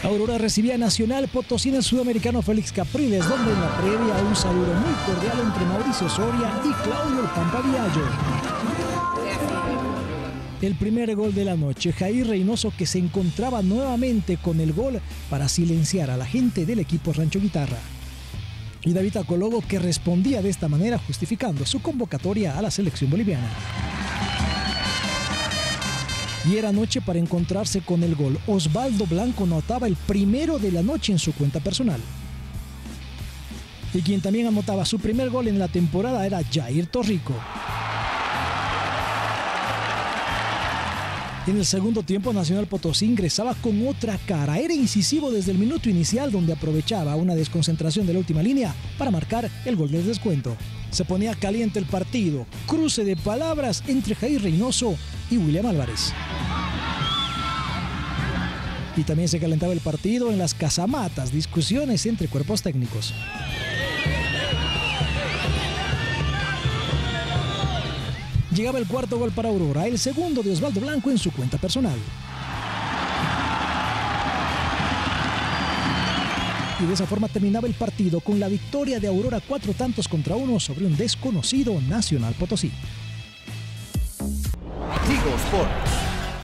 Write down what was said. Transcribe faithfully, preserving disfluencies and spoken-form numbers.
Aurora recibía a Nacional Potosí en el sudamericano Félix Capriles, donde en la previa un saludo muy cordial entre Mauricio Soria y Claudio El Pampa Viallo. El primer gol de la noche, Jair Reynoso, que se encontraba nuevamente con el gol para silenciar a la gente del equipo Rancho Guitarra. Y David Acologo, que respondía de esta manera justificando su convocatoria a la selección boliviana. Y era noche para encontrarse con el gol. Osvaldo Blanco anotaba el primero de la noche en su cuenta personal. Y quien también anotaba su primer gol en la temporada era Jair Torrico. En el segundo tiempo, Nacional Potosí ingresaba con otra cara. Era incisivo desde el minuto inicial, donde aprovechaba una desconcentración de la última línea para marcar el gol del descuento. Se ponía caliente el partido. Cruce de palabras entre Jair Reynoso y William Álvarez. Y también se calentaba el partido en las casamatas, discusiones entre cuerpos técnicos. Llegaba el cuarto gol para Aurora, el segundo de Osvaldo Blanco en su cuenta personal. Y de esa forma terminaba el partido con la victoria de Aurora cuatro tantos contra uno sobre un desconocido Nacional Potosí. Tigo Sport.